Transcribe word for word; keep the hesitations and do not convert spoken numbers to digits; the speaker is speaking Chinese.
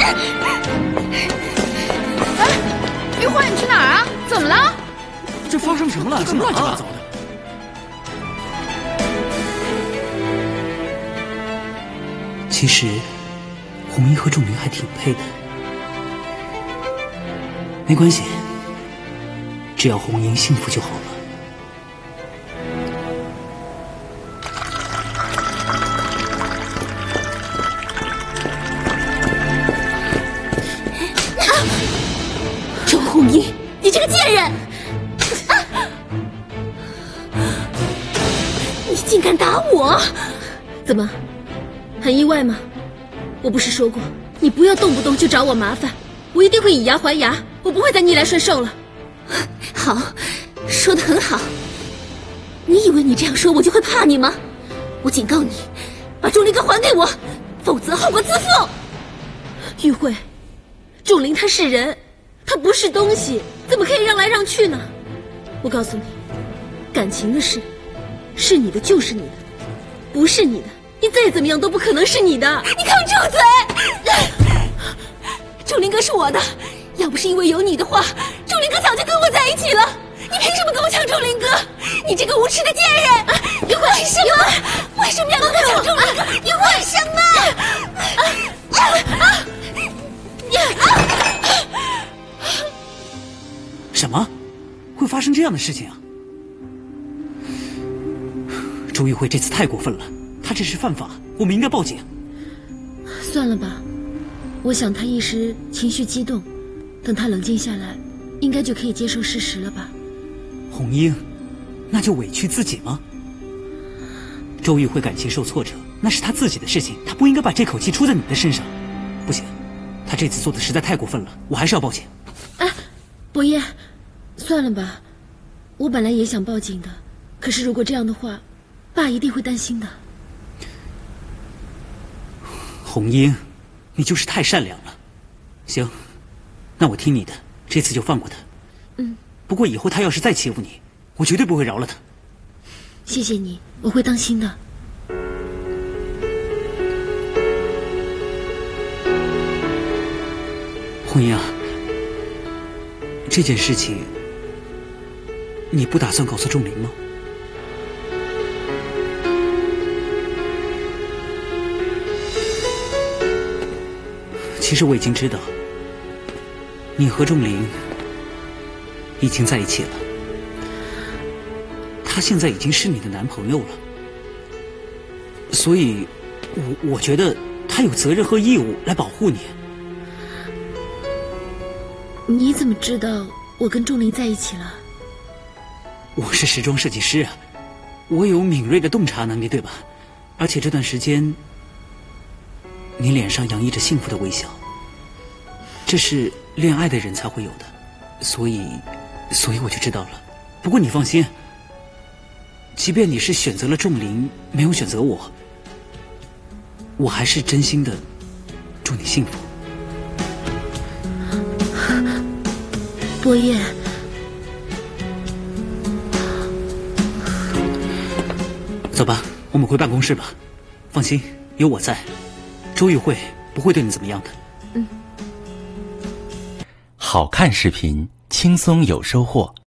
哎，玉慧，你去哪儿啊？怎么了？ 这发生什么了？这乱七八糟的。 其实，红衣和仲林还挺配的。没关系，只要红英幸福就好了。 周红英，你这个贱人！你竟敢打我！怎么，很意外吗？我不是说过，你不要动不动就找我麻烦，我一定会以牙还牙，我不会再逆来顺受了。好，说得很好。你以为你这样说我就会怕你吗？我警告你，把仲林哥还给我，否则后果自负。玉慧，仲林他是人，他不是东西，怎么可以让来让去呢？我告诉你，感情的事，是你的就是你的，不是你的，你再怎么样都不可能是你的。你给我住嘴！仲林哥是我的，要不是因为有你的话，仲林哥早就跟我在一起了。你凭什么跟我抢仲林哥？你这个无耻的贱人！你为什么？为什么要跟我抢仲林哥？你为什么？ 什么？会发生这样的事情啊？周玉慧这次太过分了，她这是犯法，我们应该报警。 算了吧，我想他一时情绪激动，等他冷静下来，应该就可以接受事实了吧。 红英，那就委屈自己吗？周玉慧感情受挫折，那是她自己的事情，她不应该把这口气出在你的身上。不行，她这次做的实在太过分了，我还是要报警。 哎，伯爷，算了吧，我本来也想报警的，可是如果这样的话，爸一定会担心的。 红英，你就是太善良了。行，那我听你的，这次就放过他。 嗯。 不过以后他要是再欺负你，我绝对不会饶了他。 谢谢你，我会当心的。 红英啊，这件事情你不打算告诉仲林吗？其实我已经知道，你和仲林已经在一起了，他现在已经是你的男朋友了，所以我我觉得他有责任和义务来保护你。 你怎么知道我跟仲林在一起了？ 我是时装设计师啊，我有敏锐的洞察能力，对吧？而且这段时间你脸上洋溢着幸福的微笑，这是恋爱的人才会有的，所以所以我就知道了。不过你放心，即便你是选择了仲林，没有选择我，我还是真心的祝你幸福。 伯爷， 走吧，我们回办公室吧。放心，有我在，周玉慧不会对你怎么样的。 嗯。 好看视频，轻松有收获。